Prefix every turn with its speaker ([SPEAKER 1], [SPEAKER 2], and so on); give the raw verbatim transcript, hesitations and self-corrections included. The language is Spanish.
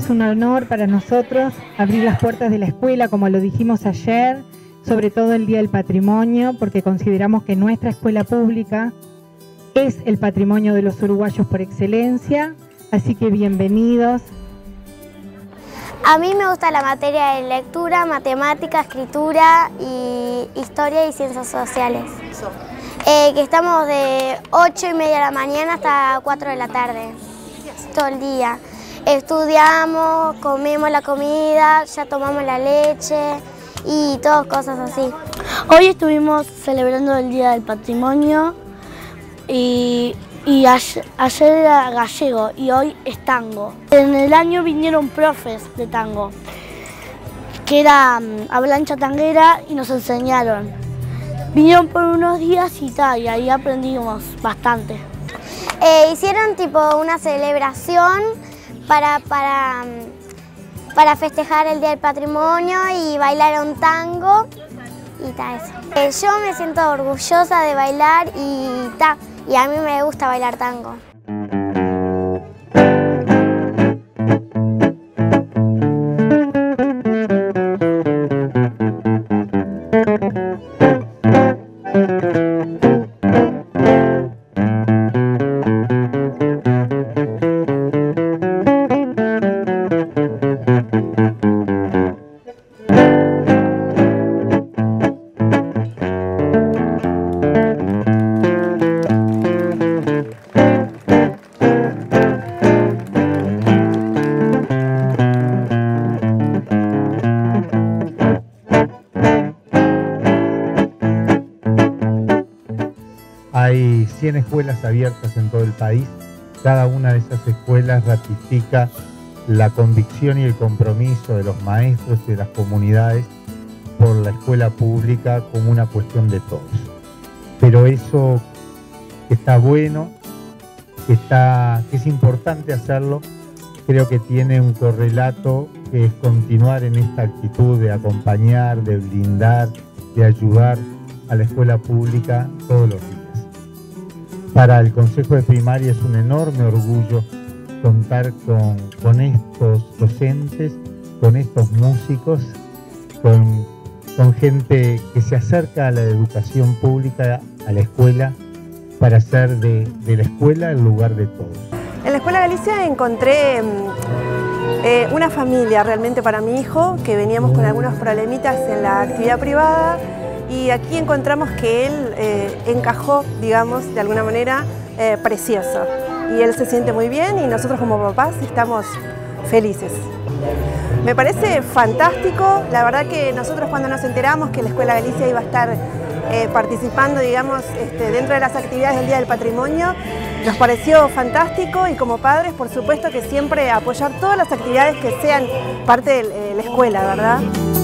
[SPEAKER 1] es un honor para nosotros abrir las puertas de la escuela, como lo dijimos ayer, sobre todo el Día del Patrimonio, porque consideramos que nuestra escuela pública es el patrimonio de los uruguayos por excelencia, así que bienvenidos.
[SPEAKER 2] A mí me gusta la materia de lectura, matemática, escritura y historia y ciencias sociales. Eh, que estamos de ocho y media de la mañana hasta cuatro de la tarde, todo el día. Estudiamos, comemos la comida, ya tomamos la leche y todas cosas así.
[SPEAKER 3] Hoy estuvimos celebrando el Día del Patrimonio y, y ayer, ayer era gallego y hoy es tango. En el año vinieron profes de tango, que era um, Avalancha Tanguera, y nos enseñaron. Vinieron por unos días y tal, y ahí aprendimos bastante.
[SPEAKER 2] Eh, hicieron tipo una celebración para, para, para festejar el Día del Patrimonio y bailaron tango y tal eso. Eh, yo me siento orgullosa de bailar y, ta, y a mí me gusta bailar tango.
[SPEAKER 4] Hay cien escuelas abiertas en todo el país. Cada una de esas escuelas ratifica la convicción y el compromiso de los maestros y de las comunidades por la escuela pública como una cuestión de todos. Pero eso que está bueno, que, está, que es importante hacerlo, creo que tiene un correlato que es continuar en esta actitud de acompañar, de blindar, de ayudar a la escuela pública todos los días. Para el Consejo de Primaria es un enorme orgullo contar con, con estos docentes, con estos músicos, con, con gente que se acerca a la educación pública, a la escuela, para hacer de, de la escuela el lugar de todos.
[SPEAKER 5] En la Escuela Galicia encontré eh, una familia realmente para mi hijo, que veníamos con algunos problemitas en la actividad privada, y aquí encontramos que él eh, encajó, digamos, de alguna manera, eh, precioso. Y él se siente muy bien y nosotros como papás estamos felices. Me parece fantástico, la verdad que nosotros cuando nos enteramos que la Escuela Galicia iba a estar eh, participando, digamos, este, dentro de las actividades del Día del Patrimonio, nos pareció fantástico, y como padres, por supuesto que siempre apoyar todas las actividades que sean parte de la escuela, ¿verdad?